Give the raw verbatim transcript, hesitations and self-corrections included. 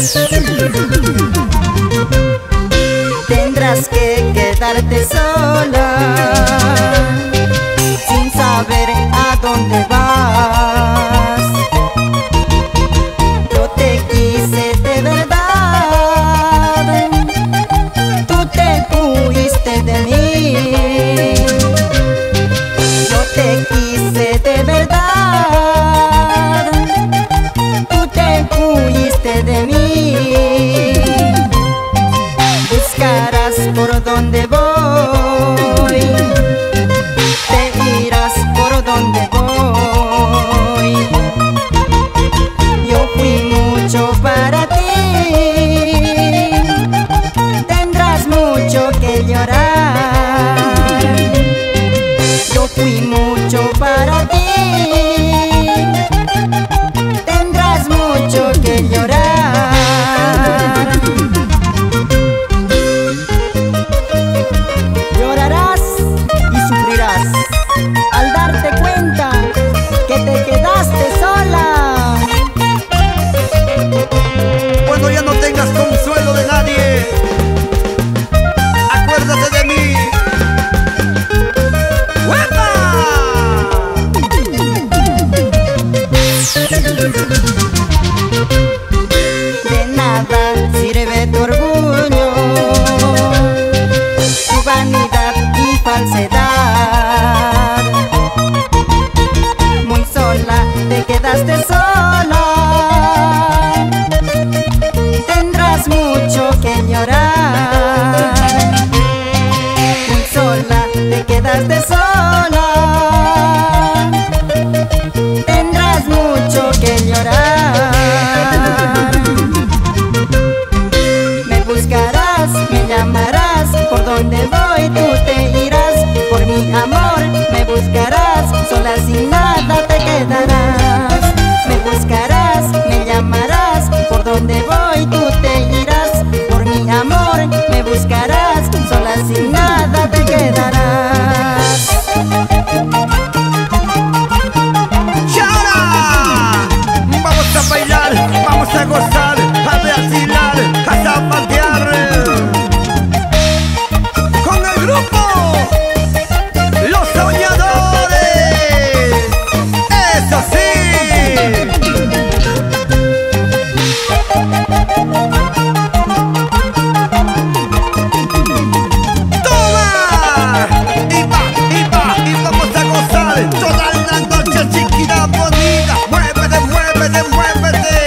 Tendrás que quedarte sola, sin saber a dónde vas. Yo te quise de verdad, tú te fuiste de mí. Yo te quise de verdad, tú te fuiste de mí. Buscarás por donde voy, te irás por donde voy. Yo fui mucho para ti, tendrás mucho que llorar. Yo fui mucho para ti, tendrás mucho que llorar. Llorarás y sufrirás al darte cuenta que te quedaste sola. Cuando ya no tengas consuelo de nadie, acuérdate de mí. ¡Uepa! De nada sirve tu orgullo, tu vanidad y falsedad. Muy sola te quedaste sola, tendrás mucho que llorar. Muy sola te quedaste sola, tendrás mucho que llorar. Me buscarás, me llamarás, por donde voy tú te irás. Por mi amor me buscarás, sola sin nada te quedarás. Me buscarás, me llamarás, por donde voy tú te irás. Por mi amor me buscarás, sola sin nada te quedarás. ¡Y ahora! Vamos a bailar, vamos a gozar, a vacilar, a zapatear con el grupo Los Soñadores. ¡Eso sí! ¡Toma! Y va, y va, y vamos a gozar toda la noche, chiquita bonita. Muévete, muévete, muévete.